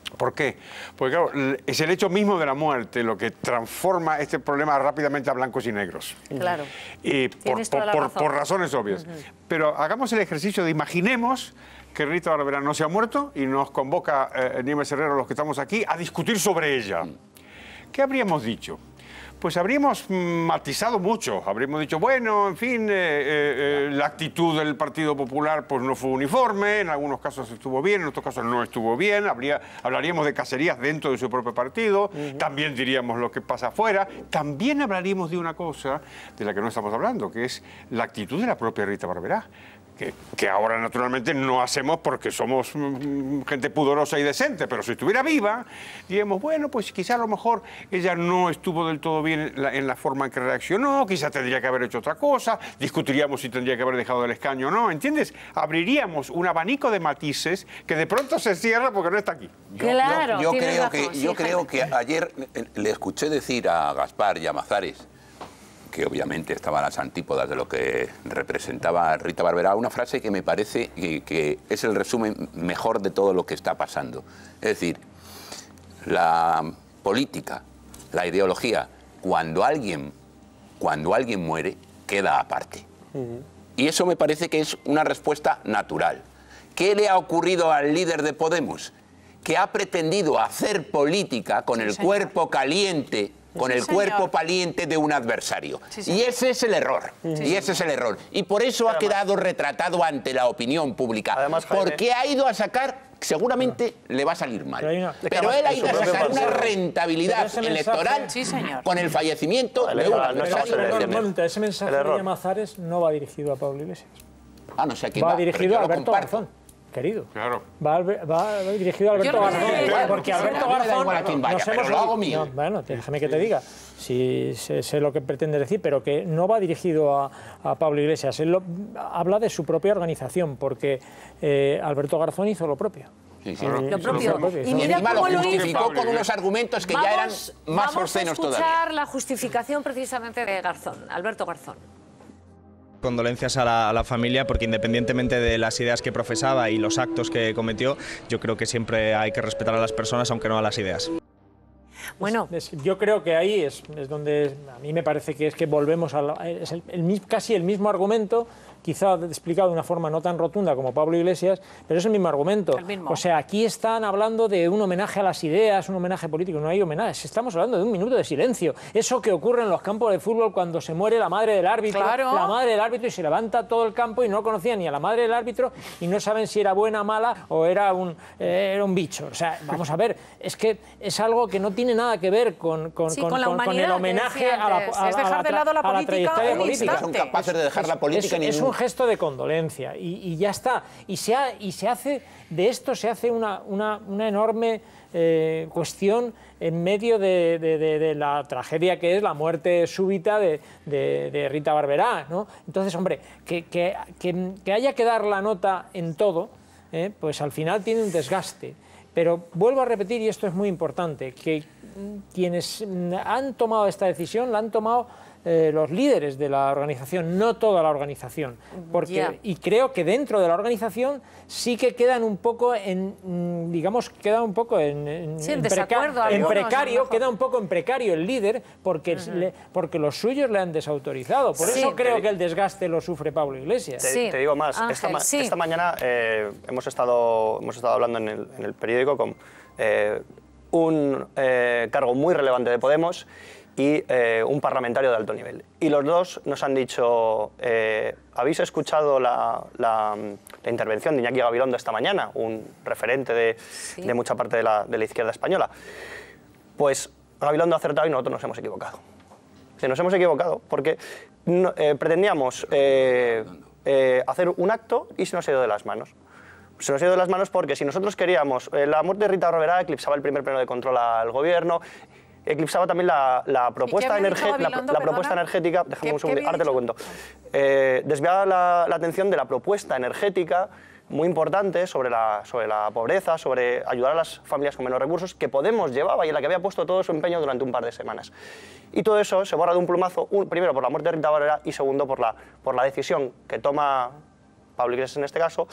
¿Por qué? Porque claro, es el hecho mismo de la muerte lo que transforma este problema rápidamente a blancos y negros.
Claro.
Y por razones obvias. Pero hagamos el ejercicio de imaginemos que Rita Barberá no se ha muerto y nos convoca Nieves Herrero, los que estamos aquí, a discutir sobre ella. ¿Qué habríamos dicho? Pues habríamos matizado mucho, habríamos dicho, bueno, en fin, la actitud del Partido Popular pues no fue uniforme, en algunos casos estuvo bien, en otros casos no estuvo bien, hablaríamos de cacerías dentro de su propio partido, también diríamos lo que pasa afuera, también hablaríamos de una cosa de la que no estamos hablando, que es la actitud de la propia Rita Barberá. Que ahora naturalmente no hacemos porque somos gente pudorosa y decente, pero si estuviera viva, diríamos, bueno, pues quizá a lo mejor ella no estuvo del todo bien en la forma en que reaccionó, quizá tendría que haber hecho otra cosa, discutiríamos si tendría que haber dejado el escaño o no, ¿entiendes? Abriríamos un abanico de matices que de pronto se cierra porque no está aquí.
Yo creo que ayer le escuché decir a Gaspar Llamazares, que obviamente estaba a las antípodas de lo que representaba Rita Barberá, una frase que me parece que es el resumen mejor de todo lo que está pasando. Es decir, la política, la ideología, cuando alguien muere, queda aparte. Y eso me parece que es una respuesta natural. ¿Qué le ha ocurrido al líder de Podemos? Que ha pretendido hacer política con el cuerpo caliente, con el cuerpo caliente de un adversario. Y ese es el error. Y ese es el error. Y por eso ha quedado retratado ante la opinión pública. Además, porque ha ido a sacar, seguramente le va a salir mal. Pero él ha ido a sacar una rentabilidad electoral con el fallecimiento de un adversario.
Ese mensaje de Llamazares no va dirigido a Pablo Iglesias.
No sé a quién
va dirigido a Alberto Garzón. Querido.
Claro.
Va dirigido a Alberto Garzón. Porque Alberto Garzón...
lo hago mío.
Bueno, déjame que te diga. Si sé lo que pretende decir, pero que no va dirigido a Pablo Iglesias. Él habla de su propia organización, porque Alberto Garzón hizo lo propio.
Lo propio.
Y encima lo justificó con unos argumentos que ya eran más obscenos todavía.
Vamos a escuchar la justificación precisamente de Garzón, Alberto Garzón.
Condolencias a la familia, porque independientemente de las ideas que profesaba y los actos que cometió, yo creo que siempre hay que respetar a las personas, aunque no a las ideas.
Bueno,
yo creo que ahí es donde a mí me parece que volvemos a casi el mismo argumento, quizá explicado de una forma no tan rotunda como Pablo Iglesias, pero es el mismo argumento. O sea, aquí están hablando de un homenaje a las ideas, un homenaje político, no hay homenaje, estamos hablando de un minuto de silencio. Eso que ocurre en los campos de fútbol cuando se muere la madre del árbitro, y se levanta todo el campo y no conocían ni a la madre del árbitro y no saben si era buena, mala o era un bicho. O sea, vamos a ver, es que es algo que no tiene nada que ver con el homenaje a la trayectoria política.
Son capaces de dejar la política
es un gesto de condolencia y ya está. Y se hace de esto una enorme cuestión en medio de la tragedia que es la muerte súbita de Rita Barberá, ¿no? Entonces, hombre, que haya que dar la nota en todo, pues al final tiene un desgaste. Pero vuelvo a repetir, y esto es muy importante, que quienes han tomado esta decisión la han tomado los líderes de la organización, no toda la organización. Y creo que dentro de la organización sí que quedan un poco en precario, queda un poco en precario el líder porque los suyos le han desautorizado. Por eso creo que el desgaste lo sufre Pablo Iglesias.
Te digo más, esta mañana hemos estado hablando en el periódico con un cargo muy relevante de Podemos y un parlamentario de alto nivel. Y los dos nos han dicho, ¿habéis escuchado la intervención de Iñaki Gabilondo esta mañana? Un referente de mucha parte de la izquierda española. Pues Gabilondo ha acertado y nosotros nos hemos equivocado. Nos hemos equivocado porque pretendíamos hacer un acto y se nos ha ido de las manos. Se nos ha ido de las manos porque si nosotros queríamos... la muerte de Rita Barberá eclipsaba el primer pleno de control al gobierno, eclipsaba también la propuesta energética, déjame un segundo, ahora te lo cuento, desviaba la atención de la propuesta energética muy importante sobre la pobreza, sobre ayudar a las familias con menos recursos, que Podemos llevaba y en la que había puesto todo su empeño durante un par de semanas. Y todo eso se borra de un plumazo, primero por la muerte de Rita Barberá y segundo por la decisión que toma Pablo Iglesias en este caso,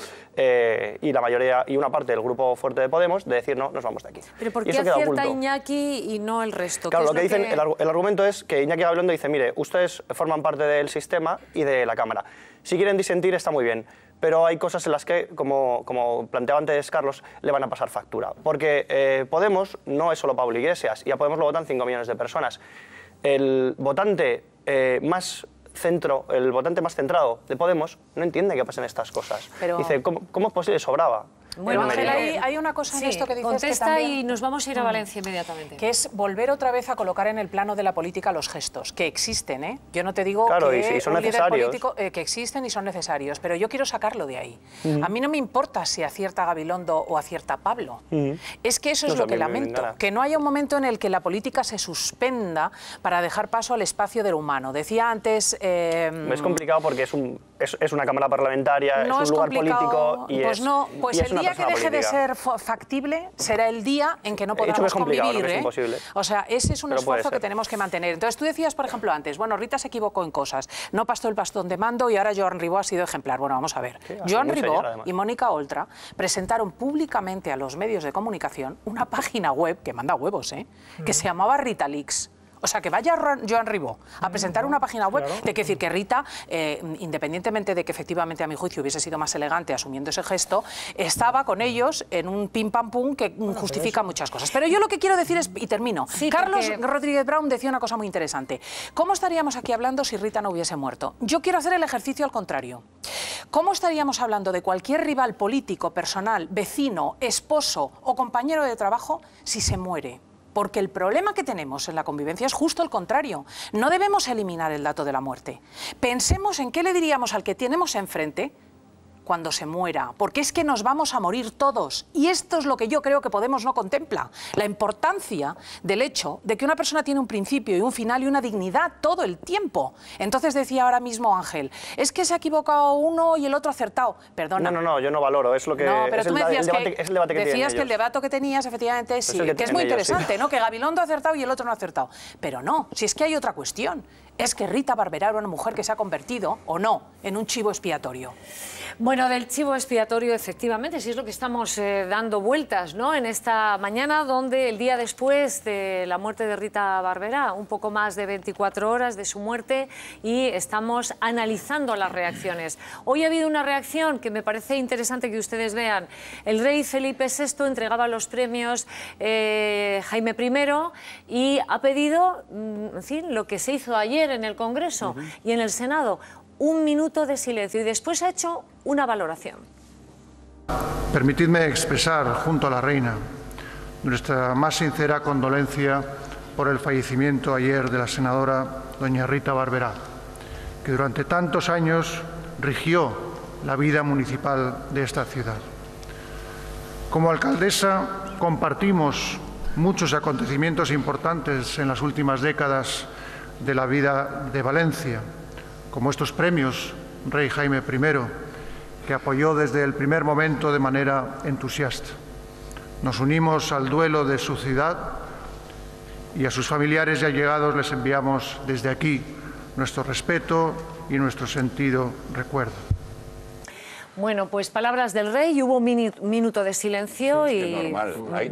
y la mayoría y una parte del grupo fuerte de Podemos, de decir no, nos vamos de aquí.
¿Pero por qué acierta Iñaki y no el resto?
Claro, lo que dicen, el argumento es que Iñaki Gabilondo dice, mire, ustedes forman parte del sistema y de la Cámara. Si quieren disentir está muy bien, pero hay cosas en las que, como planteaba antes Carlos, le van a pasar factura. Porque Podemos no es solo Pablo Iglesias, y a Podemos lo votan 5 millones de personas. El votante más centrado de Podemos no entiende que pasen estas cosas.
Pero...
Dice, ¿cómo es posible? Sobraba.
Bueno, Ángel, hay una cosa en esto que dices
contesta
que también,
y nos vamos a ir a Valencia inmediatamente.
Que es volver otra vez a colocar en el plano de la política los gestos, que existen, ¿eh? Yo no te digo
claro,
que
y son
un líder
necesarios.
político que existen y son necesarios, pero yo quiero sacarlo de ahí. A mí no me importa si acierta Gabilondo o acierta Pablo. Es que eso es lo que lamento, que no haya un momento en el que la política se suspenda para dejar paso al espacio del humano. Decía antes...
es complicado porque es una cámara parlamentaria,
no
es un lugar político y
pues
es
no, pues el día que deje de ser factible será el día en que no podamos convivir.
No es imposible.
O sea, ese es un esfuerzo que tenemos que mantener. Entonces tú decías, por ejemplo, antes, bueno, Rita se equivocó en cosas, no pasó el bastón de mando y ahora Joan Ribó ha sido ejemplar. Bueno, vamos a ver. Joan Ribó y Mónica Oltra presentaron públicamente a los medios de comunicación una página web, que manda huevos, que se llamaba Ritalix. O sea, que vaya Joan Ribó a presentar una página web, de que decir que Rita, independientemente de que efectivamente a mi juicio hubiese sido más elegante asumiendo ese gesto, estaba con ellos en un pim pam pum que justifica muchas cosas. Pero yo lo que quiero decir es, y termino, Carlos Rodríguez Brown decía una cosa muy interesante. ¿Cómo estaríamos aquí hablando si Rita no hubiese muerto? Yo quiero hacer el ejercicio al contrario. ¿Cómo estaríamos hablando de cualquier rival político, personal, vecino, esposo o compañero de trabajo si se muere? Porque el problema que tenemos en la convivencia es justo el contrario. No debemos eliminar el dato de la muerte. Pensemos en qué le diríamos al que tenemos enfrente cuando se muera, porque es que nos vamos a morir todos. Y esto es lo que yo creo que Podemos no contempla. La importancia del hecho de que una persona tiene un principio y un final y una dignidad todo el tiempo. Entonces decía ahora mismo Ángel, es que se ha equivocado uno y el otro acertado. Perdona.
No, yo no valoro, es lo que...
No, pero
es
tú me decías
es el debate que
decías que el
ellos.
debate que tenías efectivamente sí,
el
que es muy interesante,
ellos, sí.
¿no? Que Gabilondo ha acertado y el otro no ha acertado. Pero no, si es que hay otra cuestión. Es que Rita Barberá era una mujer que se ha convertido, o no, en un chivo expiatorio.
Bueno, del chivo expiatorio, efectivamente, sí es lo que estamos dando vueltas, ¿no? En esta mañana, donde el día después de la muerte de Rita Barberá, un poco más de 24 horas de su muerte, y estamos analizando las reacciones. Hoy ha habido una reacción que me parece interesante que ustedes vean. El rey Felipe VI entregaba los premios Jaime I y ha pedido, en fin, lo que se hizo ayer en el Congreso y en el Senado, 1 minuto de silencio, y después ha hecho una valoración.
Permitidme expresar, junto a la reina, nuestra más sincera condolencia por el fallecimiento ayer de la senadora doña Rita Barberá, que durante tantos años rigió la vida municipal de esta ciudad. Como alcaldesa compartimos muchos acontecimientos importantes en las últimas décadas de la vida de Valencia, como estos premios Rey Jaime I, que apoyó desde el primer momento de manera entusiasta. Nos unimos al duelo de su ciudad y a sus familiares y allegados les enviamos desde aquí nuestro respeto y nuestro sentido recuerdo.
Bueno, pues palabras del rey, hubo un minuto de silencio y...
Es normal, hay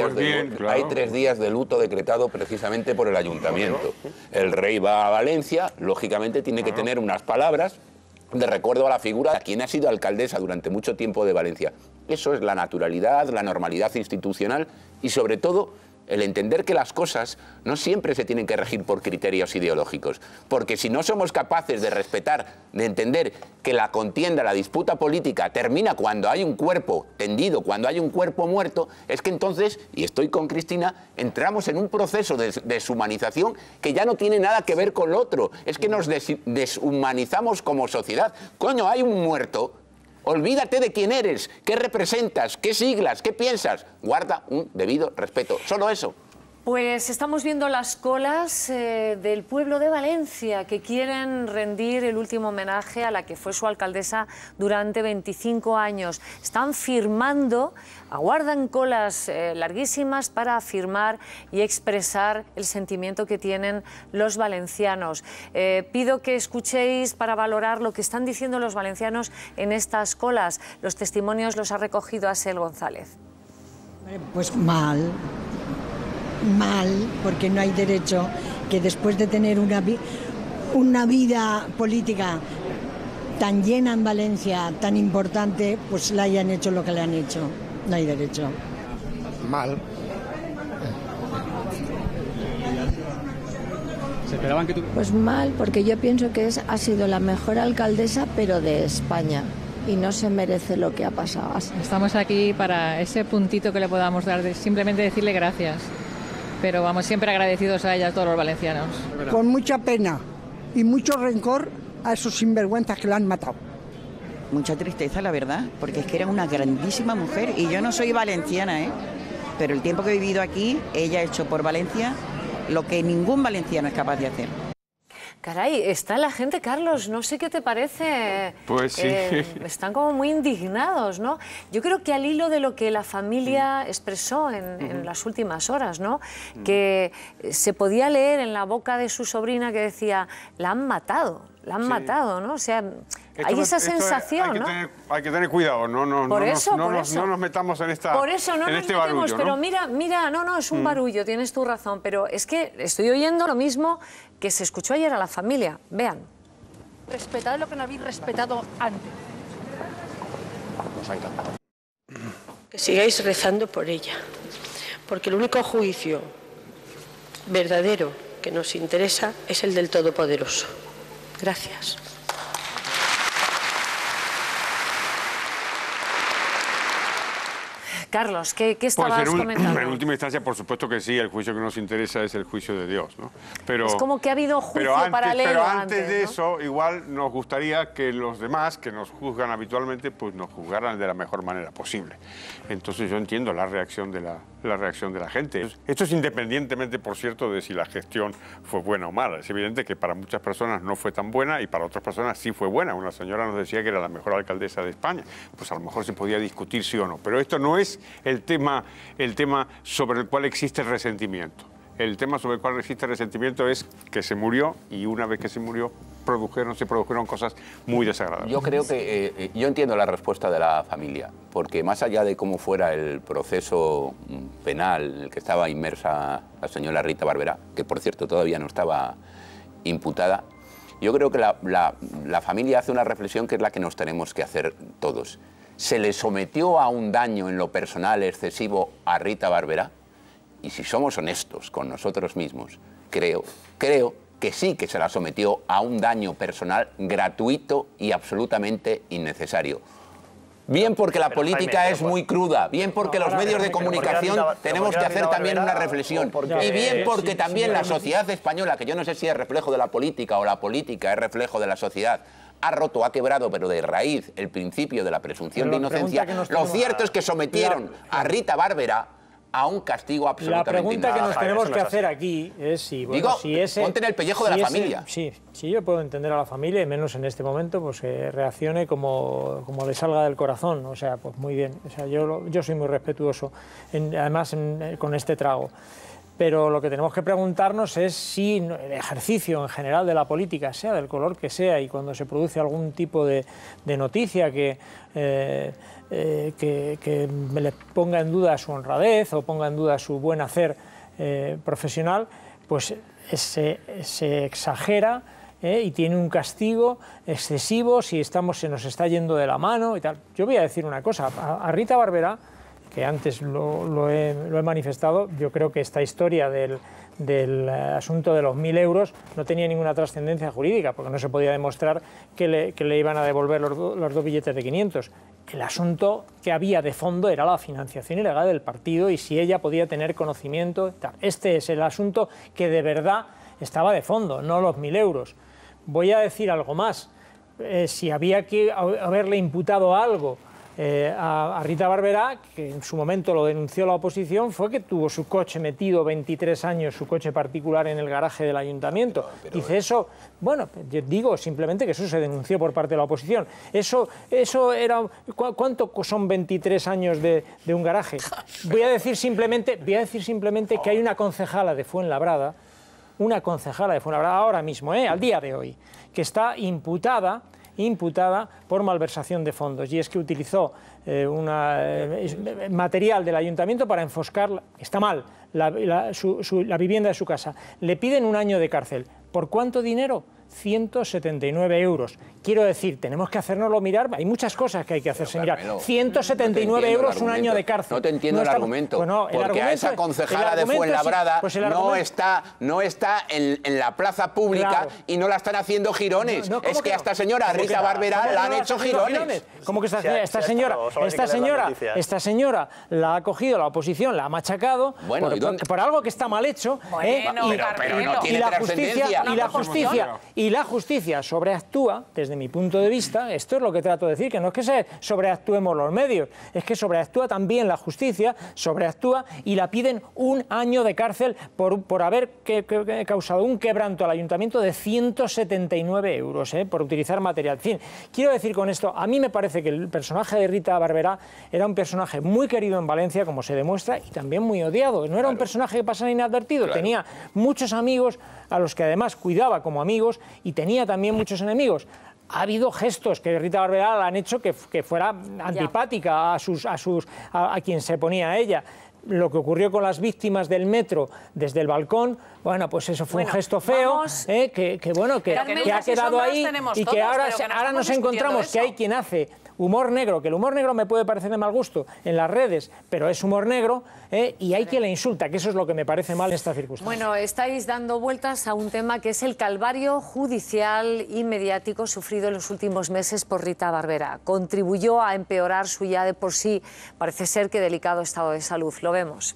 3 días de luto decretado precisamente por el ayuntamiento. El rey va a Valencia, lógicamente tiene que tener unas palabras de recuerdo a la figura de quien ha sido alcaldesa durante mucho tiempo de Valencia. Eso es la naturalidad, la normalidad institucional y sobre todo el entender que las cosas no siempre se tienen que regir por criterios ideológicos, porque si no somos capaces de respetar, de entender que la contienda, la disputa política termina cuando hay un cuerpo tendido, cuando hay un cuerpo muerto, es que entonces, y estoy con Cristina, entramos en un proceso de deshumanización que ya no tiene nada que ver con lo otro, es que nos deshumanizamos como sociedad. Coño, hay un muerto. Olvídate de quién eres, qué representas, qué siglas, qué piensas. Guarda un debido respeto. Solo eso.
Pues estamos viendo las colas del pueblo de Valencia que quieren rendir el último homenaje a la que fue su alcaldesa durante 25 años. Están firmando, aguardan colas larguísimas para firmar y expresar el sentimiento que tienen los valencianos. Pido que escuchéis para valorar lo que están diciendo los valencianos en estas colas. Los testimonios los ha recogido Asel González.
Pues mal, porque no hay derecho que después de tener una vida política tan llena en Valencia, tan importante, pues le hayan hecho lo que le han hecho. No hay derecho.
Mal.
¿Se esperaban que tú...?
Pues mal, porque yo pienso que ha sido la mejor alcaldesa, pero de España. Y no se merece lo que ha pasado.
Estamos aquí para ese puntito que le podamos dar, de simplemente decirle gracias. Pero vamos, siempre agradecidos a ella, a todos los valencianos.
Con mucha pena y mucho rencor a esos sinvergüenzas que la han matado.
Mucha tristeza, la verdad, porque es que era una grandísima mujer y yo no soy valenciana, pero el tiempo que he vivido aquí, ella ha hecho por Valencia lo que ningún valenciano es capaz de hacer.
Caray, está la gente, Carlos, no sé qué te parece.
Pues sí.
Están como muy indignados, ¿no? Yo creo que al hilo de lo que la familia expresó en las últimas horas, ¿no? Que se podía leer en la boca de su sobrina que decía, la han matado, ¿no? O sea, hay esa sensación, ¿no?
Hay que tener cuidado, no nos metamos en esta
Por eso no nos metemos,
barullo,
pero
¿no?
mira, no, es un barullo, tienes tu razón, pero es que estoy oyendo lo mismo que se escuchó ayer a la familia. Vean.
Respetad lo que no habéis respetado antes.
Nos ha encantado.
Que sigáis rezando por ella, porque el único juicio verdadero que nos interesa es el del Todopoderoso. Gracias.
Carlos, ¿qué estabas comentando?
En última instancia, por supuesto que sí, el juicio que nos interesa es el juicio de Dios, ¿no? Pero,
es como que ha habido juicio paralelo
Pero antes de
¿no?
eso, igual nos gustaría que los demás, que nos juzgan habitualmente, pues nos juzgaran de la mejor manera posible. Entonces yo entiendo la reacción de la gente. Esto es independientemente, por cierto, de si la gestión fue buena o mala. Es evidente que para muchas personas no fue tan buena y para otras personas sí fue buena. Una señora nos decía que era la mejor alcaldesa de España. Pues a lo mejor se podía discutir sí o no. Pero esto no es el tema sobre el cual existe resentimiento. El tema sobre el cual existe resentimiento es que se murió y una vez que se murió se produjeron cosas muy desagradables.
Yo creo que yo entiendo la respuesta de la familia, porque más allá de cómo fuera el proceso penal en el que estaba inmersa la señora Rita Barberá, que por cierto todavía no estaba imputada, yo creo que la familia hace una reflexión que es la que nos tenemos que hacer todos. ¿Se le sometió a un daño en lo personal excesivo a Rita Barberá? Y si somos honestos con nosotros mismos, creo que sí que se la sometió a un daño personal gratuito y absolutamente innecesario. Bien porque la política es muy cruda, bien porque los medios de comunicación tenemos que hacer también una reflexión, y bien porque también la sociedad española, que yo no sé si es reflejo de la política o la política es reflejo de la sociedad, ha quebrado, pero de raíz, el principio de la presunción de inocencia. Lo cierto es que sometieron a Rita Barberá a un castigo absolutamente
La pregunta que nos tenemos que hacer aquí es si, bueno,
ponte en el pellejo de la familia.
Sí, yo puedo entender a la familia, y menos en este momento, pues que reaccione como le salga del corazón. O sea, pues muy bien. O sea, yo soy muy respetuoso, además con este trago. Pero lo que tenemos que preguntarnos es si el ejercicio en general de la política, sea del color que sea, y cuando se produce algún tipo de noticia que le ponga en duda su honradez o ponga en duda su buen hacer profesional, pues se exagera y tiene un castigo excesivo si se nos está yendo de la mano y tal. Yo voy a decir una cosa, a Rita Barberá, que antes lo he manifestado, yo creo que esta historia del asunto de los 1.000 euros no tenía ninguna trascendencia jurídica, porque no se podía demostrar que le iban a devolver los dos billetes de 500. El asunto que había de fondo era la financiación ilegal del partido y si ella podía tener conocimiento. Este es el asunto que de verdad estaba de fondo, no los 1.000 euros. Voy a decir algo más. Si había que haberle imputado algo a Rita Barberá, que en su momento lo denunció la oposición, fue que tuvo su coche metido 23 años, su coche particular, en el garaje del ayuntamiento. Dice eso, bueno, yo digo simplemente que eso se denunció por parte de la oposición. Eso era, ¿cuánto son 23 años de un garaje? Voy a decir simplemente que hay una concejala de Fuenlabrada, ahora mismo, al día de hoy, que está imputada por malversación de fondos, y es que utilizó material del ayuntamiento para enfoscar, está mal, la vivienda de su casa. Le piden 1 año de cárcel. ¿Por cuánto dinero? 179 euros. Quiero decir, tenemos que hacérnoslo mirar, hay muchas cosas que hay que hacerse mirar. 179 euros, 1 año de cárcel.
No te entiendo el argumento, porque a esa concejala de Fuenlabrada no está en la plaza pública y no la están haciendo girones. Es que a esta señora, Rita Barberá, la han hecho girones.
¿Cómo que esta señora la ha cogido la oposición, la ha machacado por algo que está mal hecho? Y la justicia sobreactúa, desde mi punto de vista, esto es lo que trato de decir, que no es que sobreactuemos los medios, es que sobreactúa también la justicia, sobreactúa y la piden 1 año de cárcel por haber causado un quebranto al ayuntamiento de 179 euros, por utilizar material. En fin, quiero decir con esto, a mí me parece que el personaje de Rita Barberá era un personaje muy querido en Valencia, como se demuestra, y también muy odiado. No era un personaje que pasara inadvertido, tenía muchos amigos a los que además cuidaba como amigos y tenía también muchos enemigos. Ha habido gestos que Rita Barberá la han hecho que fuera antipática a quien se ponía a ella. Lo que ocurrió con las víctimas del metro desde el balcón, bueno, pues eso fue un gesto feo, que ha quedado ahí y que ahora nos encontramos que hay quien hace humor negro, que el humor negro me puede parecer de mal gusto en las redes, pero es humor negro, y hay quien le insulta, que eso es lo que me parece mal en esta circunstancia.
Bueno, estáis dando vueltas a un tema que es el calvario judicial y mediático sufrido en los últimos meses por Rita Barberá. Contribuyó a empeorar su ya de por sí, parece ser que delicado estado de salud. Lo vemos.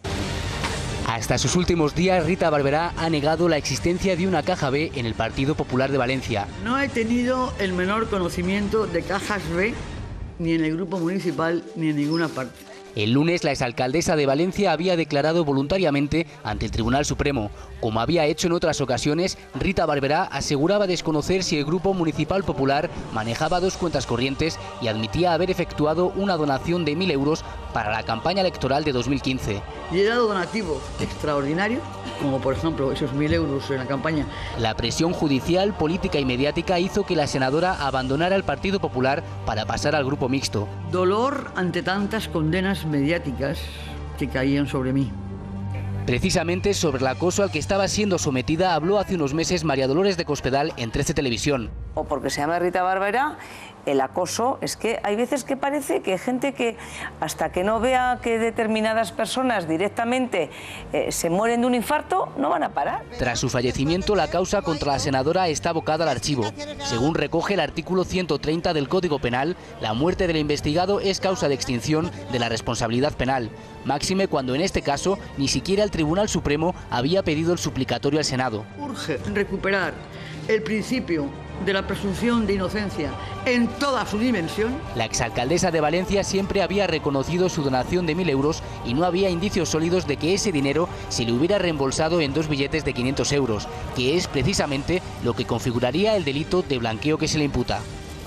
Hasta sus últimos días, Rita Barberá ha negado la existencia de una caja B en el Partido Popular de Valencia.
No he tenido el menor conocimiento de cajas B, ni en el grupo municipal, ni en ninguna parte.
El lunes, la exalcaldesa de Valencia había declarado voluntariamente ante el Tribunal Supremo. Como había hecho en otras ocasiones, Rita Barberá aseguraba desconocer si el Grupo Municipal Popular manejaba 2 cuentas corrientes y admitía haber efectuado una donación de 1.000 euros para la campaña electoral de 2015.
Y he dado donativos extraordinarios, como por ejemplo esos 1.000 euros en la campaña.
La presión judicial, política y mediática hizo que la senadora abandonara el Partido Popular para pasar al Grupo Mixto.
Dolor ante tantas condenas mediáticas que caían sobre mí.
Precisamente sobre el acoso al que estaba siendo sometida habló hace unos meses María Dolores de Cospedal en 13 Televisión.
O porque se llama Rita Barberá, el acoso es que hay veces que parece que hay gente que hasta que no vea que determinadas personas directamente se mueren de un infarto, no van a parar.
Tras su fallecimiento, la causa contra la senadora está abocada al archivo. Según recoge el artículo 130 del Código Penal, la muerte del investigado es causa de extinción de la responsabilidad penal. Máxime cuando en este caso ni siquiera el Tribunal Supremo había pedido el suplicatorio al Senado.
Urge recuperar el principio de la presunción de inocencia en toda su dimensión.
La exalcaldesa de Valencia siempre había reconocido su donación de 1.000 euros y no había indicios sólidos de que ese dinero se le hubiera reembolsado en 2 billetes de 500 euros, que es precisamente lo que configuraría el delito de blanqueo que se le imputa.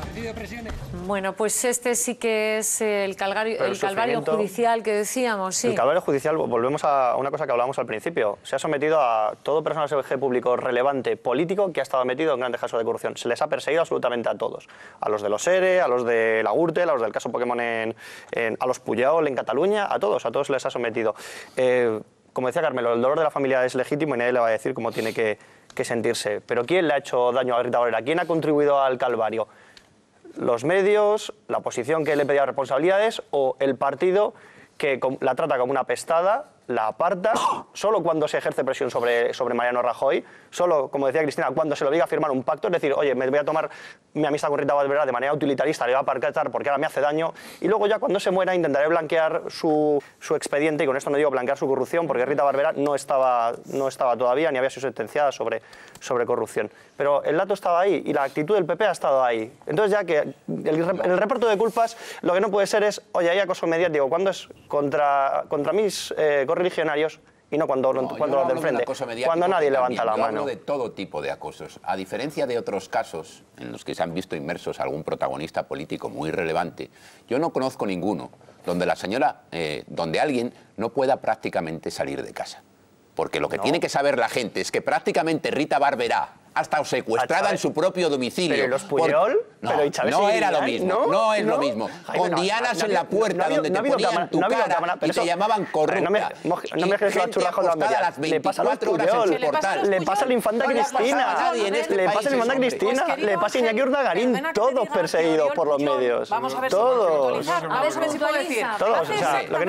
Bueno, pues este sí que es el calvario judicial que decíamos. Sí.
El calvario judicial, volvemos a una cosa que hablábamos al principio. Se ha sometido a todo personaje público relevante político que ha estado metido en grandes casos de corrupción. Se les ha perseguido absolutamente a todos. A los de los ERE, a los de la Gürtel, a los del caso Pokémon a los Pujol en Cataluña, a todos se les ha sometido. Como decía Carmelo, el dolor de la familia es legítimo y nadie le va a decir cómo tiene que sentirse. Pero ¿quién le ha hecho daño a Rita Barberá? ¿Quién ha contribuido al calvario? ¿Los medios, la oposición que le pedía responsabilidades o el partido que la trata como una apestada, la aparta, solo cuando se ejerce presión sobre Mariano Rajoy, solo, como decía Cristina, cuando se le obliga a firmar un pacto, es decir, oye, me voy a tomar mi amistad con Rita Barberá de manera utilitarista, le voy a apartar porque ahora me hace daño, y luego ya cuando se muera intentaré blanquear su expediente, y con esto no digo blanquear su corrupción, porque Rita Barberá no estaba todavía, ni había sido sentenciada sobre sobre corrupción. Pero el dato estaba ahí y la actitud del PP ha estado ahí. Entonces ya que el reparto de culpas lo que no puede ser es, oye, hay acoso mediático, cuando es contra mis correligionarios y no cuando los del frente, cuando nadie levanta la mano.
Yo hablo de todo tipo de acosos. A diferencia de otros casos en los que se han visto inmersos algún protagonista político muy relevante, yo no conozco ninguno donde alguien no pueda prácticamente salir de casa. Porque lo que tiene que saber la gente es que prácticamente Rita Barberá ha estado secuestrada en su propio domicilio.
¿Pero los Puyol?
No era lo mismo, no es lo mismo. Con dianas en la puerta donde te ponían tu cara y te llamaban corrupta.
No me dejes la churra con la media. Le pasa a los Puyol, le pasa a la infanta Cristina, le pasa a la infanta Cristina, le pasa a Iñaki Urdangarín, todos perseguidos por los medios. Todos.
A ver si puedo decir.
Todos. O sea, lo que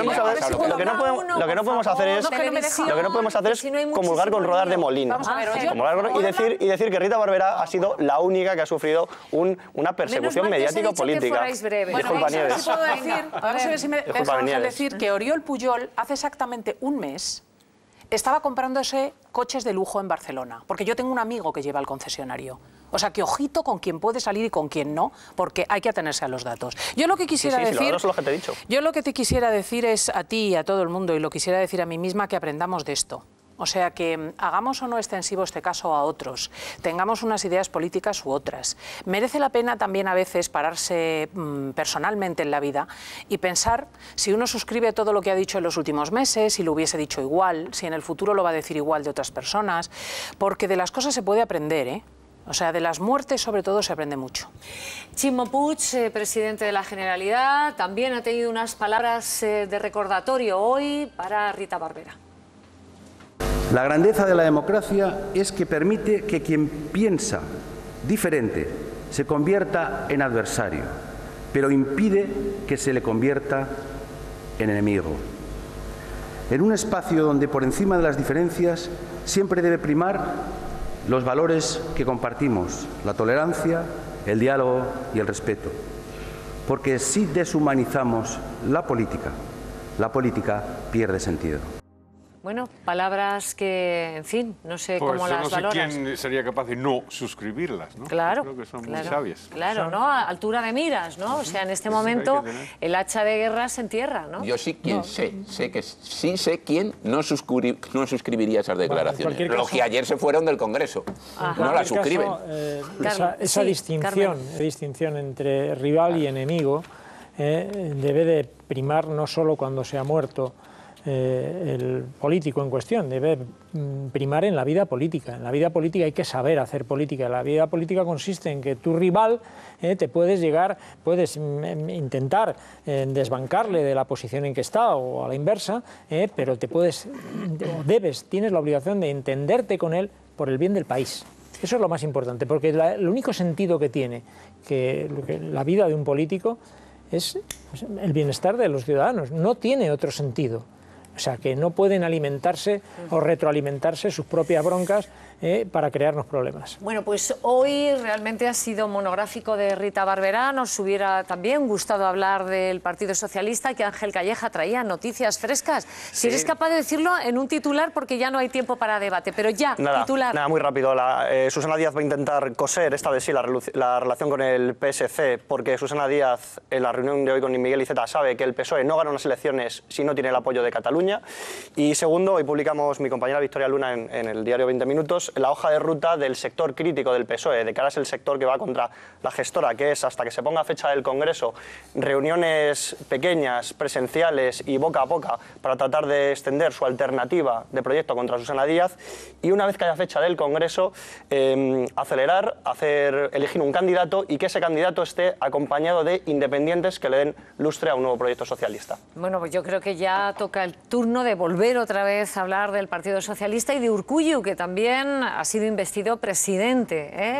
no podemos hacer es comulgar con Rodar de Molina. Y decir que Rita Barberá ha sido la única que ha sufrido una persecución mediática política.
Disculpa, Nieves. Vamos a ver si me dejas decir que Oriol Pujol hace exactamente un mes estaba comprándose coches de lujo en Barcelona, porque yo tengo un amigo que lleva el concesionario. O sea, que ojito con quién puede salir y con quién no, porque hay que atenerse a los datos. Yo lo que quisiera decir... Yo lo que te quisiera decir es a ti y a todo el mundo, y lo quisiera decir a mí misma, que aprendamos de esto. O sea, que hagamos o no extensivo este caso a otros, tengamos unas ideas políticas u otras. Merece la pena también a veces pararse personalmente en la vida y pensar si uno suscribe todo lo que ha dicho en los últimos meses, si lo hubiese dicho igual, si en el futuro lo va a decir igual de otras personas, porque de las cosas se puede aprender, ¿eh? O sea, de las muertes sobre todo se aprende mucho.
Ximo Puig, presidente de la Generalidad, también ha tenido unas palabras de recordatorio hoy para Rita Barberá.
La grandeza de la democracia es que permite que quien piensa diferente se convierta en adversario, pero impide que se le convierta en enemigo. En un espacio donde por encima de las diferencias siempre debe primar los valores que compartimos, la tolerancia, el diálogo y el respeto. Porque si deshumanizamos la política pierde sentido.
Bueno, palabras que, en fin, no sé cómo las valoras.
No sé quién sería capaz de no suscribirlas, ¿no?
Claro.
Creo que son muy sabias.
Claro, ¿no? A altura de miras, ¿no? O sea, en este momento el hacha de guerra se entierra, ¿no?
Yo sí sé quién no suscribiría esas declaraciones. Los que ayer se fueron del Congreso. No las suscriben.
Esa distinción entre rival y enemigo debe de primar no solo cuando se ha muerto el político en cuestión, debe primar en la vida política. En la vida política hay que saber hacer política. La vida política consiste en que tu rival puedes intentar desbancarle de la posición en que está o a la inversa, pero tienes la obligación de entenderte con él por el bien del país. Eso es lo más importante, porque el único sentido que tiene la vida de un político es el bienestar de los ciudadanos, no tiene otro sentido. O sea, que no pueden alimentarse o retroalimentarse sus propias broncas para crearnos problemas.
Bueno, pues hoy realmente ha sido monográfico de Rita Barberá. Nos hubiera también gustado hablar del Partido Socialista, que Ángel Calleja traía noticias frescas. Si eres capaz de decirlo en un titular, porque ya no hay tiempo para debate, pero ya, titular.
Nada, muy rápido. Susana Díaz va a intentar coser, esta vez sí, la relación con el PSC, porque Susana Díaz, en la reunión de hoy con Miguel Iceta, sabe que el PSOE no gana unas elecciones si no tiene el apoyo de Cataluña. Y segundo, hoy publicamos mi compañera Victoria Luna en el diario 20 Minutos la hoja de ruta del sector crítico del PSOE, de cara es el sector que va contra la gestora, que es, hasta que se ponga fecha del Congreso, reuniones pequeñas, presenciales y boca a boca para tratar de extender su alternativa de proyecto contra Susana Díaz, y una vez que haya fecha del Congreso, acelerar, elegir un candidato y que ese candidato esté acompañado de independientes que le den lustre a un nuevo proyecto socialista.
Bueno, pues yo creo que ya toca el turno de volver otra vez a hablar del Partido Socialista y de Urkullu, que también ha sido investido presidente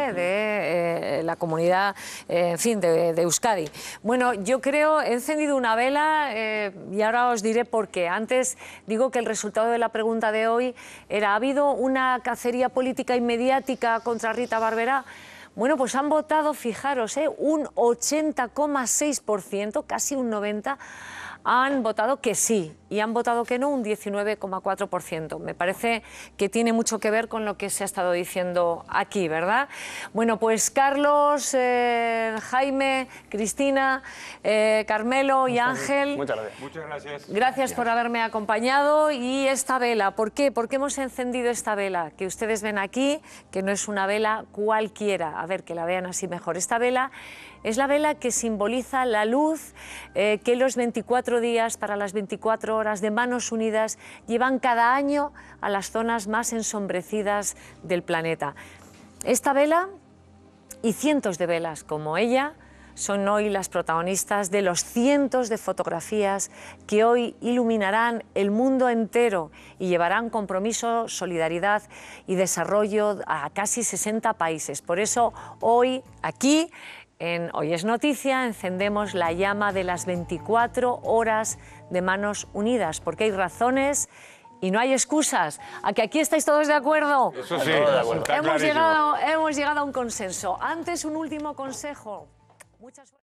de la comunidad, en fin, de Euskadi. Bueno, yo creo, he encendido una vela y ahora os diré por qué. Antes digo que el resultado de la pregunta de hoy era: ¿ha habido una cacería política y mediática contra Rita Barberá? Bueno, pues han votado, fijaros, un 80,6%, casi un 90%, han votado que sí y han votado que no un 19,4%. Me parece que tiene mucho que ver con lo que se ha estado diciendo aquí, ¿verdad? Bueno, pues Carlos, Jaime, Cristina, Carmelo y Ángel.
Muchas gracias.
Muchas gracias.
Gracias por haberme acompañado. Y esta vela, ¿por qué? ¿Por qué hemos encendido esta vela? Que ustedes ven aquí, que no es una vela cualquiera. A ver, que la vean así mejor. Esta vela es la vela que simboliza la luz que los 24 días para las 24 horas de Manos Unidas llevan cada año a las zonas más ensombrecidas del planeta. Esta vela y cientos de velas como ella son hoy las protagonistas de los cientos de fotografías que hoy iluminarán el mundo entero y llevarán compromiso, solidaridad y desarrollo a casi 60 países. Por eso hoy aquí en Hoy es Noticia encendemos la llama de las 24 horas de Manos Unidas, porque hay razones y no hay excusas. ¿A que aquí estáis todos de acuerdo?
Eso sí, está clarísimo.
Hemos llegado a un consenso. Antes, un último consejo. Muchas